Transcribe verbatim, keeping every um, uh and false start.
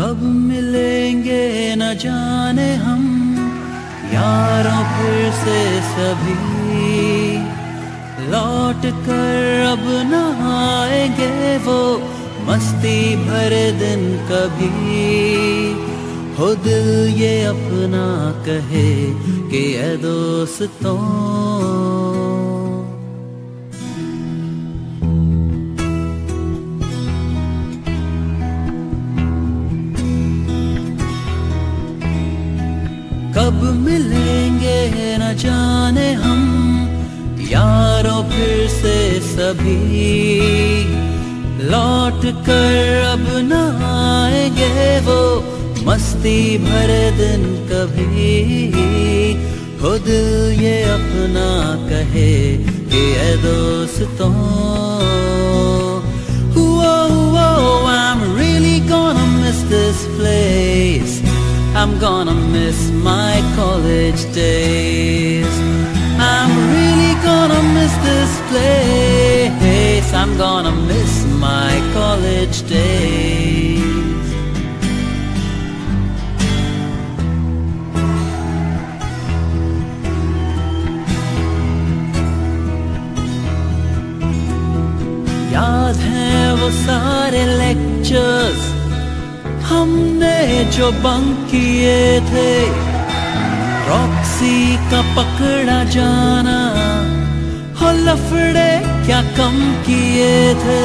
कब मिलेंगे न जाने हम यारों फिर से सभी, लौट कर अब न आएंगे वो मस्ती भरे दिन कभी। हो दिल ये अपना कहे कि ऐ दोस्तों, कब मिलेंगे न जाने हम यारों फिर से सभी, लौट कर अब न आएंगे वो मस्ती भरे दिन कभी। हो दिल ये अपना कहे कि ऐ दोस्तों, I'm really gonna miss this place, I'm gonna miss my college days. I'm really gonna miss this place, I'm gonna miss my college days. याद हैं वो सारे लेक्चर्स हमने जो बंक किए थे, रॉक्सी का पकड़ा जाना, हो लफड़े क्या कम किए थे।